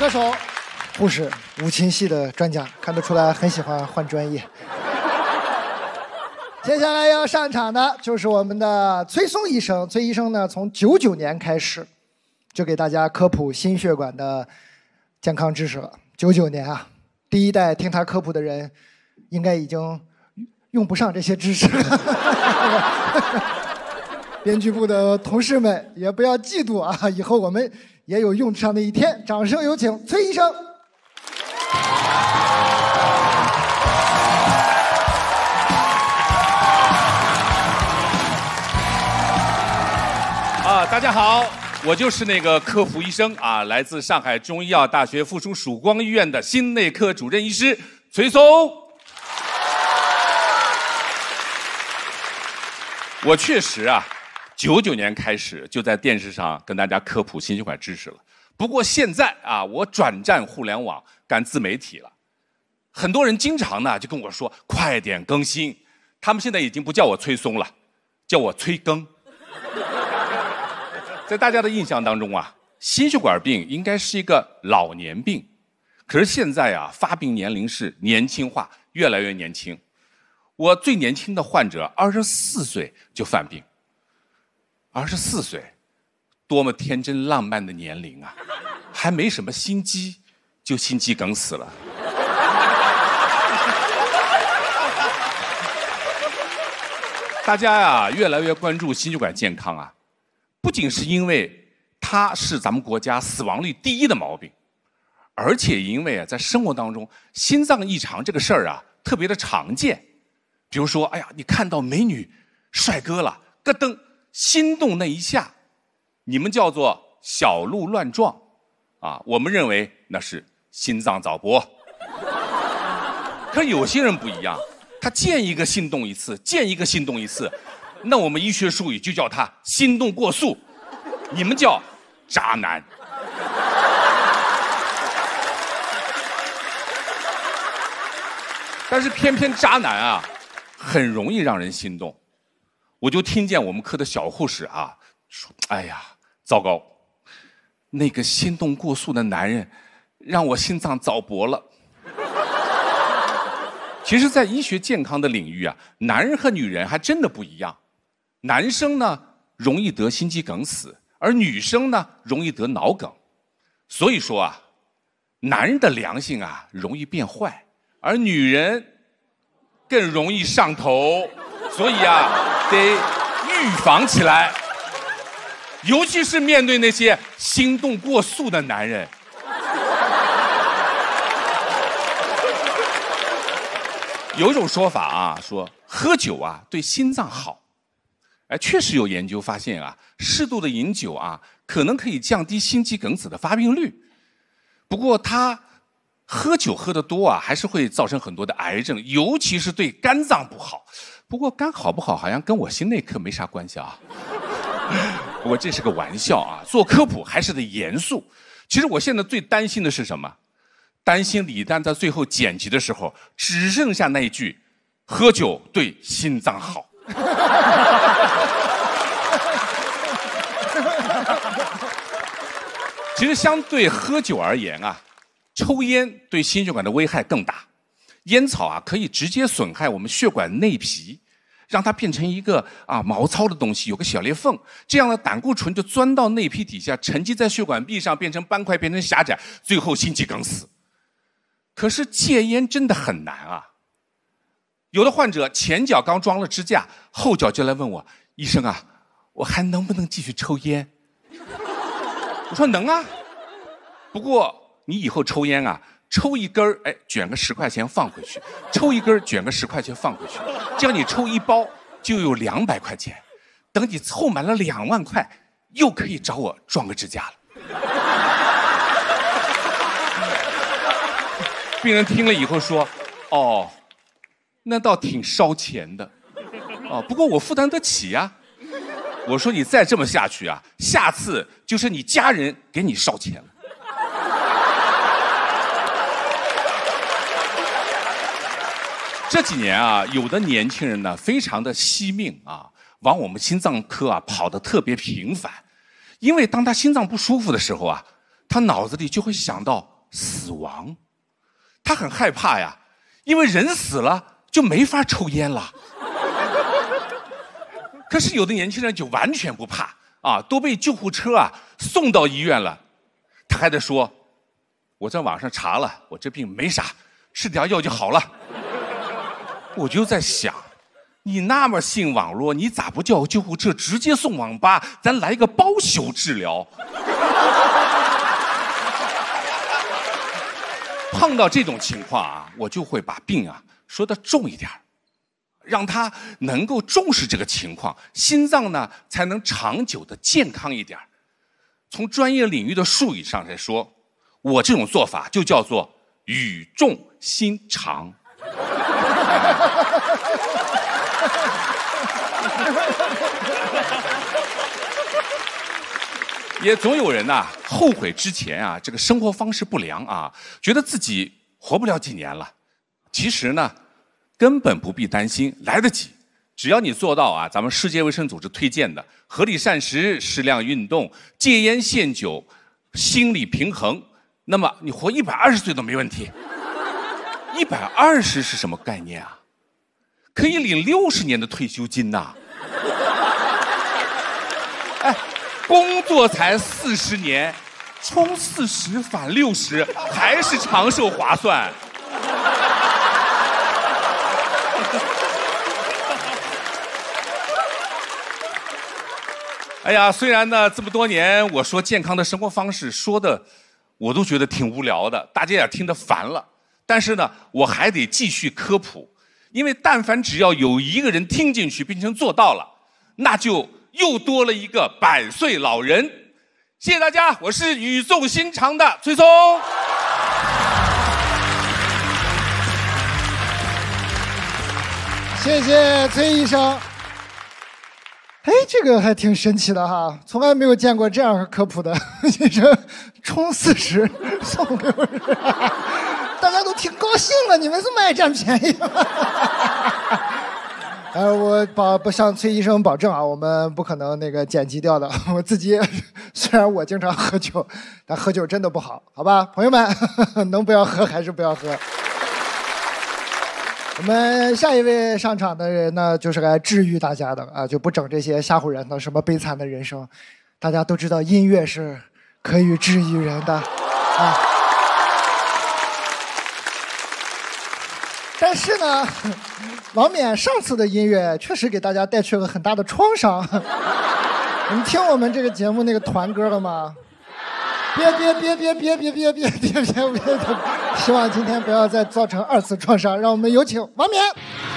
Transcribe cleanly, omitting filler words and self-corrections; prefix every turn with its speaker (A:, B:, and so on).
A: 手，护士，五禽戏的专家，看得出来很喜欢换专业。接下来要上场的就是我们的崔松医生。崔医生呢，从99年开始就给大家科普心血管的健康知识了。99年啊，第一代听他科普的人，应该已经用不上这些知识了。编剧部的同事们也不要嫉妒啊，以后我们也有用上的一天。掌声有请崔医生。
B: 大家好，我就是那个科普医生啊，来自上海中医药大学附属曙光医院的心内科主任医师崔松。我确实啊，99年开始就在电视上跟大家科普心血管知识了。不过现在啊，我转战互联网，干自媒体了。很多人经常呢就跟我说，快点更新。他们现在已经不叫我崔松了，叫我崔更。在大家的印象当中啊，心血管病应该是一个老年病，可是现在啊，发病年龄是年轻化，越来越年轻。我最年轻的患者24岁就犯病，24岁，多么天真浪漫的年龄啊！还没什么心肌，就心肌梗死了。大家呀，越来越关注心血管健康啊。不仅是因为它是咱们国家死亡率第1的毛病，而且因为啊，在生活当中，心脏异常这个事儿啊，特别的常见。比如说，哎呀，你看到美女、帅哥了，咯噔，心动那一下，你们叫做小鹿乱撞，啊，我们认为那是心脏早搏。可有些人不一样，他见一个心动一次，见一个心动一次。那我们医学术语就叫他心动过速，你们叫渣男。但是偏偏渣男啊，很容易让人心动。我就听见我们科的小护士啊说：“哎呀，糟糕，那个心动过速的男人让我心脏早搏了。”其实，在医学健康的领域啊，男人和女人还真的不一样。男生呢容易得心肌梗死，而女生呢容易得脑梗。所以说啊，男人的良性啊容易变坏，而女人更容易上头。所以啊，得预防起来，尤其是面对那些心动过速的男人。有一种说法啊，说喝酒啊对心脏好。哎，确实有研究发现啊，适度的饮酒啊，可能可以降低心肌梗死的发病率。不过他喝酒喝得多啊，还是会造成很多的癌症，尤其是对肝脏不好。不过肝好不好，好像跟我心内科没啥关系啊。不过这是个玩笑啊，做科普还是得严肃。其实我现在最担心的是什么？担心李诞在最后剪辑的时候，只剩下那一句：喝酒对心脏好。其实相对喝酒而言啊，抽烟对心血管的危害更大。烟草啊可以直接损害我们血管内皮，让它变成一个毛糙的东西，有个小裂缝，这样的胆固醇就钻到内皮底下，沉积在血管壁上，变成斑块，变成狭窄，最后心肌梗死。可是戒烟真的很难啊。有的患者前脚刚装了支架，后脚就来问我：“医生啊，我还能不能继续抽烟？”我说能啊，不过你以后抽烟啊，抽一根哎，卷个10块钱放回去；抽一根卷个10块钱放回去，这样你抽一包就有200块钱。等你凑满了2万块，又可以找我装个支架了。病人听了以后说：“哦。”那倒挺烧钱的，不过我负担得起呀。我说你再这么下去啊，下次就是你家人给你烧钱了。这几年啊，有的年轻人呢，非常的惜命啊，往我们心脏科啊跑得特别频繁，因为当他心脏不舒服的时候啊，他脑子里就会想到死亡。他很害怕呀，因为人死了就没法抽烟了。可是有的年轻人就完全不怕啊，都被救护车啊送到医院了，他还得说：“我在网上查了，我这病没啥，吃点药就好了。”我就在想，你那么信网络，你咋不叫救护车直接送网吧，咱来个包宿治疗？碰到这种情况啊，我就会把病啊说得重一点，让他能够重视这个情况，心脏呢才能长久的健康一点。从专业领域的术语上来说，我这种做法就叫做语重心长。也总有人呐，后悔之前啊，这个生活方式不良啊，觉得自己活不了几年了。其实呢，根本不必担心，来得及。只要你做到啊，咱们世界卫生组织推荐的合理膳食、适量运动、戒烟限酒、心理平衡，那么你活120岁都没问题。120是什么概念啊？可以领60年的退休金呐！哎，工作才40年，充40返60，还是长寿划算。哎呀，虽然呢这么多年我说健康的生活方式说的，我都觉得挺无聊的，大家也听得烦了。但是呢，我还得继续科普，因为但凡只要有一个人听进去并且做到了，那就又多了一个100岁老人。谢谢大家，我是语重心长的崔松。
A: 谢谢崔医生。哎，这个还挺神奇的哈，从来没有见过这样科普的。医生充40送60，大家都挺高兴了，你们这么爱占便宜吗？我不向崔医生保证啊，我们不可能那个剪辑掉的。我自己虽然我经常喝酒，但喝酒真的不好，好吧，朋友们，能不要喝还是不要喝。我们下一位上场的人呢，就是来治愈大家的啊，就不整这些吓唬人的什么悲惨的人生。大家都知道音乐是可以治愈人的啊。但是呢，王冕上次的音乐确实给大家带去了很大的创伤。你们听我们这个节目那个团歌了吗？别！希望今天不要再造成2次创伤。让我们有请王冕。